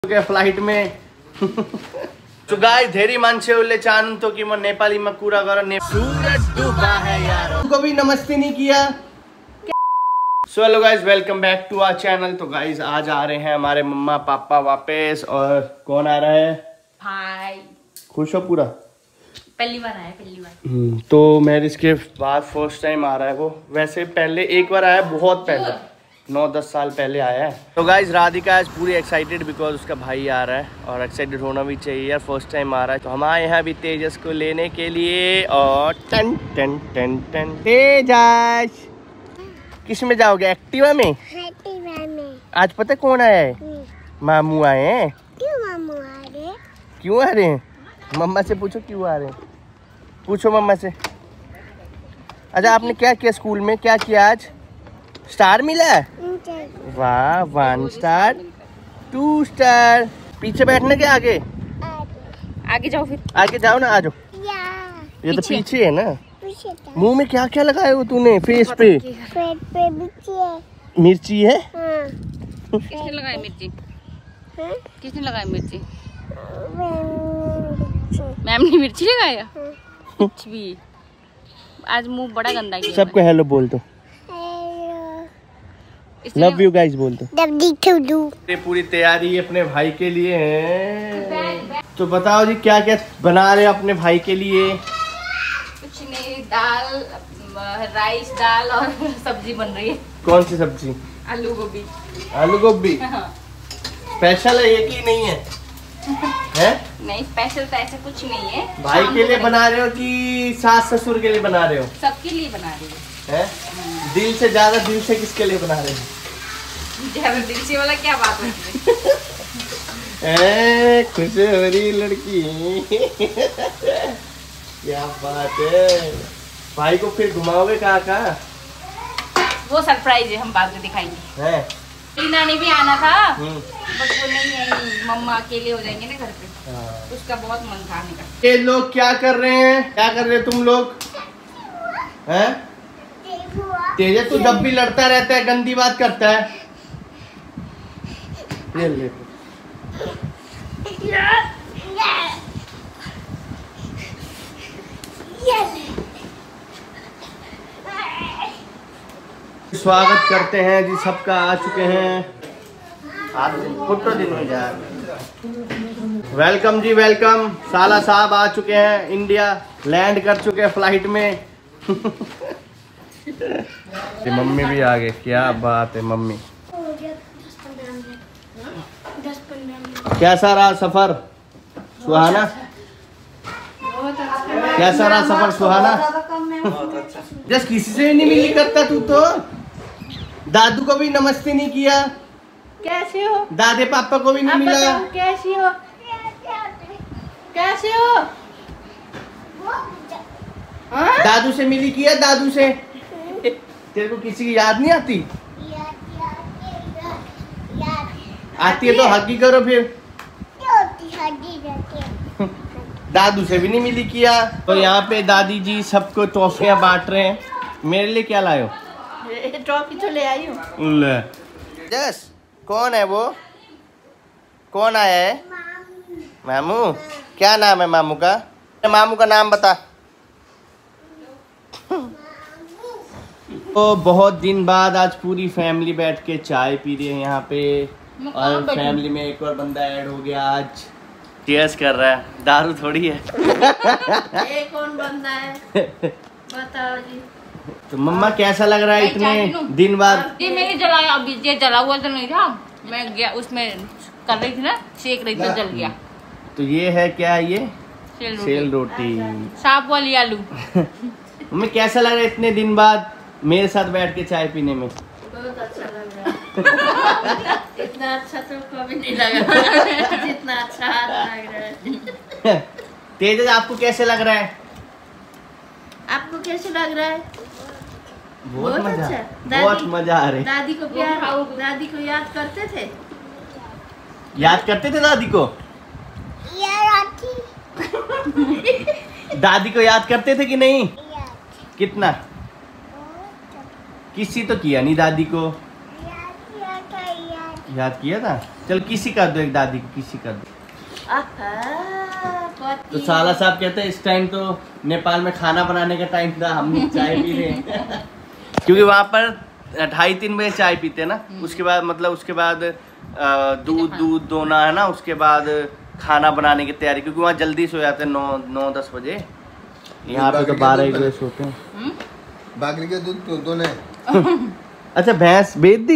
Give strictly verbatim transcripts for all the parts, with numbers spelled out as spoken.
Flight में तो guys धेरी मानसे उल्ले चान तो कि मैं नेपाली में पूरा करो ने सूरज डूबा है यार उनको भी नमस्ते नहीं किया। So hello guys, welcome back to our channel. तो गाइस आज आ रहे हैं हमारे मम्मा पापा वापस। और कौन आ रहा है? भाई। खुश हो पूरा? पहली बार आया, पहली बार। तो मैरिज के बाद फर्स्ट टाइम आ रहा है वो। वैसे पहले एक बार आया, बहुत पहले, नौ दस साल पहले आया है। तो गाइज राधिका आज पूरी एक्साइटेड बिकॉज उसका भाई आ रहा है और एक्साइटेड होना भी चाहिए यार, फर्स्ट टाइम आ रहा है। तो हम आए हैं अभी तेजस को लेने के लिए। और टन टन टन टन तेजस किस में जाओगे? एक्टिवा में? एक्टिवा में। आज पता कौन आया है? मामू आए हैं। क्यों मामू आ रहे? क्यों आ रहे हैं? मम्मा से पूछो क्यों आ रहे हैं, पूछो मम्मा से। अच्छा आपने क्या किया स्कूल में, क्या किया आज? स्टार मिला? वाह, वन स्टार, टू स्टार। पीछे बैठने के आगे आगे जाओ, फिर आगे जाओ ना, आ जाओ। ये तो पीछे है ना। मुंह में क्या क्या लगाया हो तूने? फेस पे फेस पे मिर्ची है। मिर्ची है? हाँ। किसने लगाई मिर्ची? हाँ? किसने लगाई मिर्ची? मैम ने मिर्ची लगाया। कुछ भी। आज मुंह बड़ा गंदा किया। सबको हेलो बोल दो। लव यू गाइस बोल दो। ये पूरी तैयारी अपने भाई के लिए है। तो बताओ जी क्या क्या बना रहे हो अपने भाई के लिए? कुछ नहीं, दाल, राइस, दाल और सब्जी बन रही है। कौन सी सब्जी? आलू गोभी। आलू गोभी स्पेशल है ये कि नहीं है? है? नहीं, स्पेशल तो ऐसा कुछ नहीं है। भाई के लिए बना रहे हो कि सास ससुर के लिए बना रहे हो? सबके लिए बना रही हो। है? दिल से ज्यादा दिल से किसके लिए बना रहे हो? ज्यादा दिल से वाला क्या बात होती है? खुश हो रही लड़की क्या बात है। भाई को फिर घुमाओगे कहाँ कहाँ? वो सरप्राइज है, हम बाद में दिखाएंगे। है? नानी भी आना था बट वो नहीं आई, मम्मा अकेले हो जाएंगे ना घर पे। हाँ। उसका बहुत मन था आने का। ये लोग क्या कर रहे हैं? क्या कर रहे हैं तुम लोग? हैं? तेजस तो जब भी लड़ता रहता है, गंदी बात करता है। ये ले। स्वागत करते हैं जी सबका। आ चुके हैं फोटो दिन में जा। वेलकम जी वेलकम। साला साहब आ चुके हैं, इंडिया लैंड कर चुके हैं फ्लाइट में। मम्मी भी आ गए, क्या बात है मम्मी। कैसा रहा सफर सुहाना? कैसा रहा सफर सुहाना? जस्ट किसी से नहीं मिली करता तू तो। दादू को भी नमस्ते नहीं किया। कैसे हो? दादे पापा को भी नहीं मिला। कैसी हो? कैसे हो? दादू से मिली किया? दादू से तेरे को किसी की याद नहीं आती? आती है तो हगी करो फिर। दादू से भी नहीं मिली किया। तो यहाँ पे दादी जी सबको टॉफियाँ बांट रहे हैं। मेरे लिए क्या लाए हो? टॉफी तो ले आई हूँ। यस। कौन है वो? कौन आया है? मामू। क्या नाम है मामू का? मामू का नाम बता। तो बहुत दिन बाद आज पूरी फैमिली बैठ के चाय पी रही है यहाँ पे। और फैमिली में एक और बंदा ऐड हो गया आज। चीयर्स कर रहा है, दारू थोड़ी है। ये कौन बंदा है बताओ जी। तो मम्मा कैसा लग रहा है इतने दिन बाद? ये मैंने जलाया, अभी ये जला हुआ तो नहीं था, मैं गया उसमें कर रही थी ना, सेक रही थी, जल गया। तो ये है क्या? ये सेल रोटी, सेल रोटी। साफ वाली आलू। मम्मी कैसा लग रहा है इतने दिन बाद मेरे साथ बैठ के चाय पीने में? बहुत अच्छा लग रहा है। इतना अच्छा तो कभी नहीं लगा जितना अच्छा लग रहा है। तेजस आपको कैसे लग रहा है? आपको कैसे लग रहा है? बहुत, बहुत मजा, अच्छा। बहुत मजा आ रहा है। दादी को प्यार, दादी को याद करते थे? याद करते थे दादी को? दादी को याद करते थे कि नहीं? कितना? किसी तो किया नहीं दादी को। याद किया था। चल किसी कर दो, एक दादी किसी कर दो। आहा, तो साला साहब कहते हैं इस टाइम तो नेपाल में खाना बनाने का टाइम था, हम चाय पी रहे हैं। क्योंकि वहाँ पर ढाई तीन बजे चाय पीते हैं ना, उसके बाद मतलब उसके बाद दूध दूध दोना है ना, उसके बाद खाना बनाने की तैयारी, क्योंकि वहाँ जल्दी सो जाते हैं, नौ नौ दस बजे। यहाँ पे तो बारह एक बजे सोते हैं। बकरी के दूध तो दोने। अच्छा भैंस बेच दी?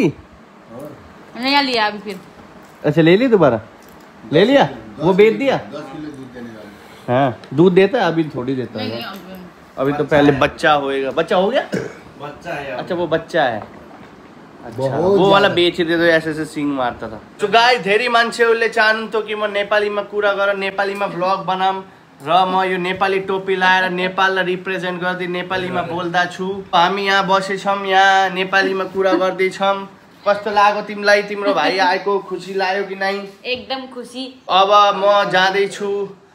नया लिया अभी फिर। अच्छा ले ली दोबारा, ले लिया, वो बेच दिया। दस किलो दूध देने वाला। हाँ दूध देता है, अभी थोड़ी देता है, अभी तो पहले बच्चा होएगा। बच्चा हो गया? बच्चा है। अच्छा वो बच्चा है। अच्छा वो वाला बेच दे तो ऐसे ऐसे सिंग मारता था। तो गाइस धेरै मान्छेहरूले चाहन्थ्यो कि म नेपालीमा कुरा गर, नेपालीमा ब्लग बनाम, र म यो नेपाली टोपी लाएर नेपाललाई रिप्रेजेन्ट गर्दै नेपालीमा बोल्दा छु। हामी यहाँ बसेछौँ, यहाँ नेपालीमा कुरा गर्दैछौँ। कस्तो लाग्यो तिमीलाई? तिम्रो भाइ आएको खुसी लाग्यो कि नै? एकदम खुसी। अब म जाँदैछु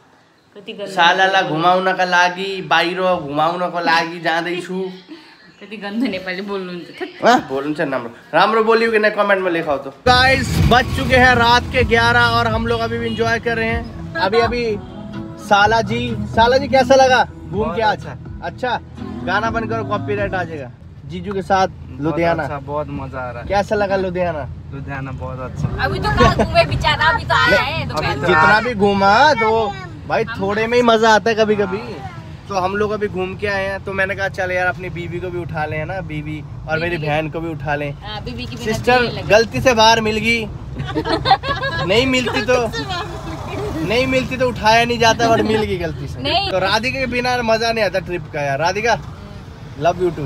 सालालाई घुमाउनका लागि, बाहिर घुमाउनको लागि जाँदैछु। कति गन्ध नेपाली बोल्नुहुन्छ? बोलूं राम्रो राम्रो बोलियो कि नहीं कमेंट में लिखाओ। तो गाइस बज चुके हैं रात के ग्यारह और हम लोग अभी भी इंजॉय कर रहे हैं। अभी अभी साला जी साला जी कैसा लगा घूम के? अच्छा अच्छा गाना बंद करो, कॉपीराइट आ जाएगा। जीजू के साथ लुधियाना, अच्छा, बहुत मजा आ रहा है। कैसा लगा लुधियाना? लुधियाना बहुत अच्छा। अभी तो कहाँ घूमे बेचारा, अभी तो आया है दोपहर में। जितना भी घूमा तो भाई थोड़े में ही मजा आता है कभी कभी। तो हम लोग अभी घूम के आए हैं, तो मैंने कहा चल यार अपनी बीवी को भी उठा लें ना, बीवी और मेरी बहन को भी उठा लें। बीवी की सिस्टर गलती से बाहर मिल गई, नहीं मिलती तो नहीं मिलती तो उठाया नहीं जाता, और मिल गई गलती से। तो राधिका के बिना मजा नहीं आता ट्रिप का यार। Radhika love you too.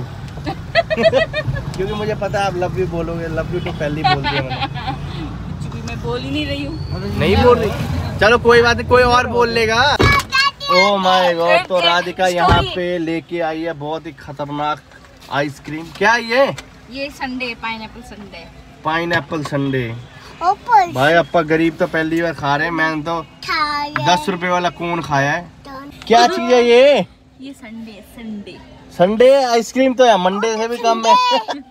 क्योंकि मुझे पता है आप लव यू बोलोगे, लव यू टू पहले ही बोल दिया मैंने। मैं बोल ही नहीं रही हूँ। नहीं बोल रही? चलो कोई बात नहीं, कोई और बोल लेगा। Oh my God. तो राधिका यहाँ पे लेके आई है बहुत ही खतरनाक आइसक्रीम। क्या ये? ये sundae, pineapple sundae. Pineapple sundae. भाई अपा गरीब तो पहली बार खा रहे हैं, मैंने तो दस रुपए वाला कौन खाया है। क्या चीज है ये? ये संडे संडे संडे आइसक्रीम तो है, मंडे से भी कम है।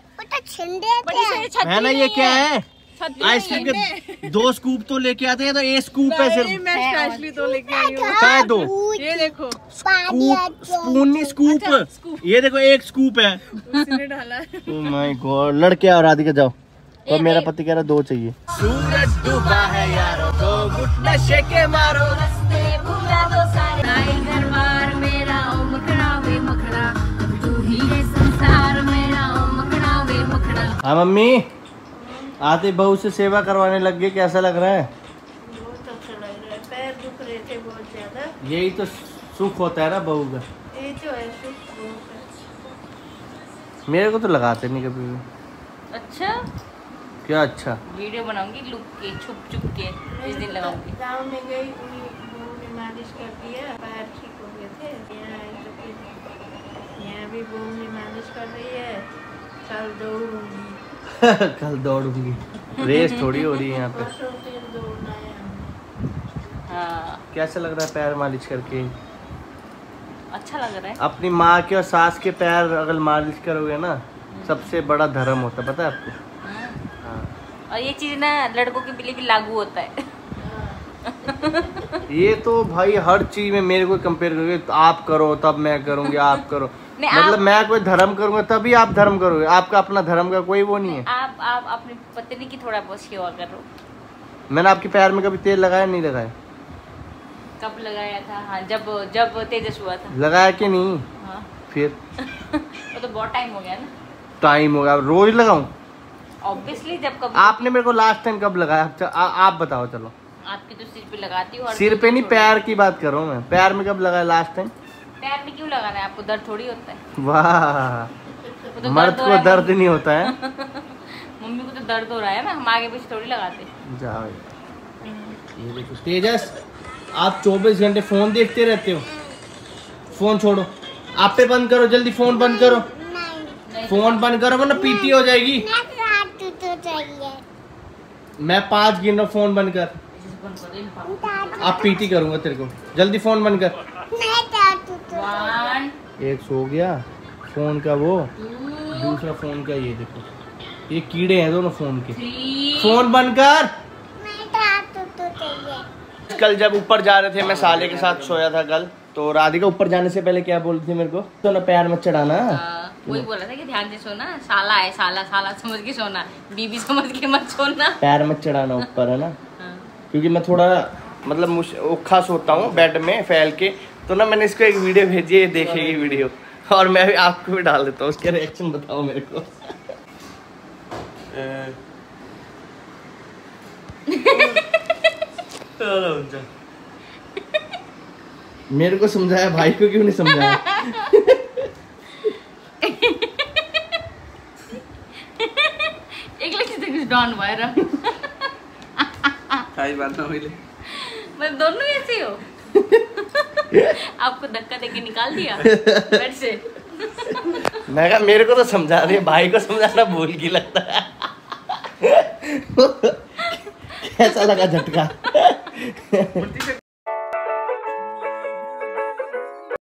है ना? ये क्या है? आइसक्रीम के दो स्कूप तो लेके आते हैं, तो एक स्कूप है सिर्फ। मैं स्पेशली तो लेके आई हूँ। क्या है दो? ये देखो स्कूप, स्पून नहीं स्कूप। ये देखो एक स्कूप है। उसने डाला है। Oh my God. लड़के आओ राधिका जाओ। तो मेरा पति कह रहा दो चाहिए। सूरज डूबा है यारो, तो घुटने शेके मारो। रस्ते भूला दो सारे, आई घर बार मेरा ओ मखड़ा वे मखड़ा, तू ही है संसार मेरा ओ मखड़ा वे मखड़ा। हाँ मम्मी, आते बहू से सेवा करवाने लग गए, कैसा लग रहा है? बहुत अच्छा लग रहा है, पैर दुख रहे थे बहुत ज्यादा। यही तो सुख होता है ना बहू का। ये जो है सुख बहुत है। मेरे को तो लगाते नहीं कभी भी। अच्छा क्या अच्छा? वीडियो बनाऊंगी लुक के, छुप छुप के इस दिन लगाऊंगी। गाँव में गई, बहू ने मालिश कर दिया, पैर ठीक हो गए थे। यहाँ आई तो फिर यहाँ भी बहू ने मालिश कर रही है। कल दौड़ूंगी। कल दौड़ूंगी, रेस थोड़ी हो रही है यहाँ पे। परसों फिर दौड़ना है हमें। हाँ कैसा लग रहा है पैर मालिश करके? अच्छा लग रहा है। अपनी माँ के और सास के पैर अगर मालिश करोगे ना, सबसे बड़ा धर्म होता है, पता है आपको? और ये चीज ना लड़कों के लिए भी लागू होता है। ये तो भाई हर चीज में मेरे को कंपेयर करोगे, तो आप करो तब मैं करूंगी, आप करो मतलब आप, मैं कोई धर्म करूंगा तभी आप धर्म करोगे। आपका अपना धर्म का कोई वो नहीं है। आप आप अपनी पत्नी की थोड़ा बहुत सेवा करो। मैंने आपके पैर में कभी तेल लगाया नहीं लगाया? कब लगाया था? हाँ जब जब तेजस हुआ था। लगाया कि नहीं? हाँ। फिर वो तो बहुत टाइम हो गया ना। टाइम हो गया, रोज लगाऊं? ऑब्वियसली जब कब आपने मेरे को लास्ट टाइम कब लगाया? आ, आप बताओ। चलो आपके तो सिर पे लगाती हूँ। सिर पे नहीं, पैर की बात कर रहा हूँ मैं। पैर में कब लगाया लास्ट टाइम? पैर में क्यों लगाना है? आपको दर्द थोड़ी होता है। वाह, तो मर्द को दर्द नहीं होता है। मम्मी को तो दर्द हो रहा है ना, हम आगे पीछे थोड़ी लगाते। जाओ ये देखो तेजस, आप चौबीस घंटे फोन देखते रहते हो। फोन छोड़ो, आप पे बंद करो, जल्दी फोन बंद करो। फोन बंद करो वरना पीटी हो जाएगी। मैं पाँच गिन रहा हूँ, फोन बंद कर। आप पीटी करूंगा तेरे को, जल्दी फोन बंद कर। वन, एक सो गया फोन का, वो दूसरा फोन का। ये देखो ये कीड़े हैं दोनों फोन के। थ्री, फोन बंद कर। कल जब ऊपर जा रहे थे, मैं साले के साथ सोया था कल, तो राधिका ऊपर जाने से पहले क्या बोल रही थी मेरे को, तो ना पैर मत चढ़ाना। वही बोला था कि ध्यान से सोना, साला है साला, साला समझ के सोना, बीबी समझ के मत सोना, पैर मत चढ़ाना ऊपर, है ना। क्योंकि मैं थोड़ा मतलब औखा सोता हूँ बेड में फैल के, तो ना मैंने इसको एक वीडियो भेजी है, देखेगी वीडियो, और मैं भी आपको भी डाल देता हूँ, उसके रिएक्शन बताओ मेरे को। मेरे को समझाया, भाई को क्यों नहीं समझाया? एक लक्षित कुछ डॉन वायरा काई बात ना होइले, मतलब दोनों ऐसे हो। आपको धक्का देके निकाल दिया बेड से। मैं कहा मेरे को तो समझा रही है, भाई को समझाना भूल की लगता है। कैसा लगा झटका?